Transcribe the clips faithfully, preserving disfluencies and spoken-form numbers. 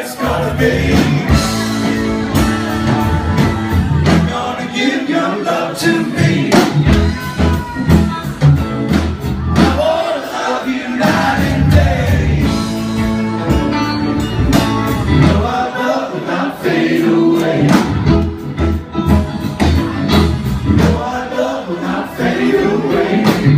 it's gonna be. You're gonna give your love to me. I wanna love you night and day. No, our love will not fade away. No, our love will not fade away.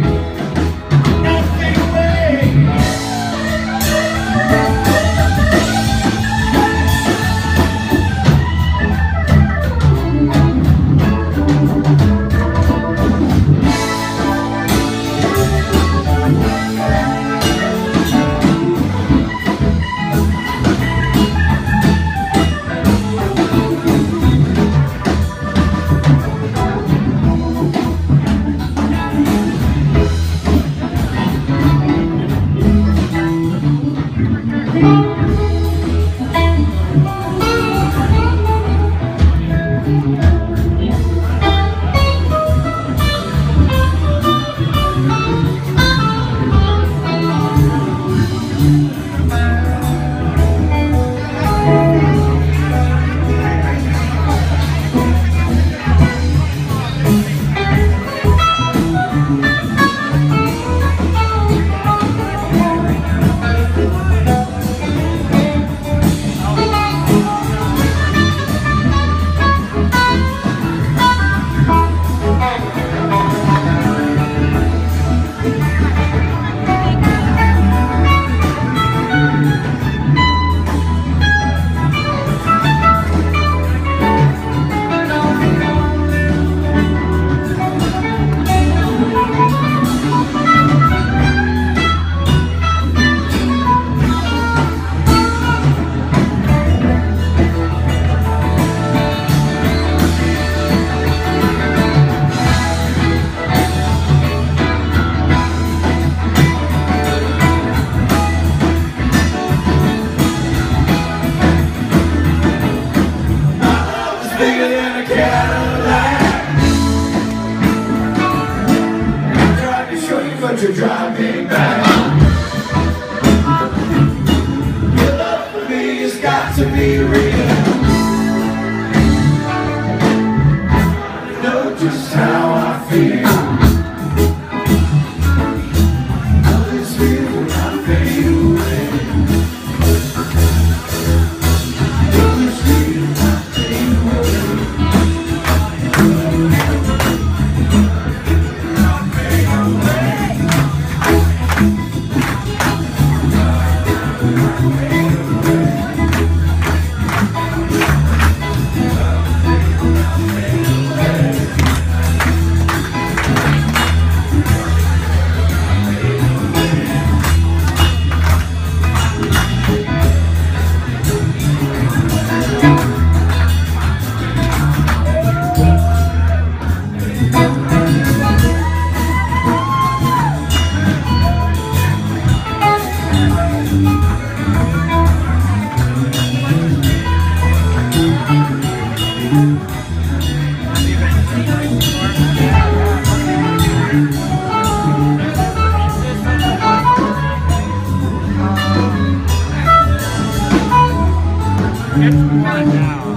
Bigger than a Cadillac. I'm trying to show you, but you drive me back. Your love for me has got to be real. You know just how I feel. All this feeling will not fade away. All this feeling will not fade away. It's one now.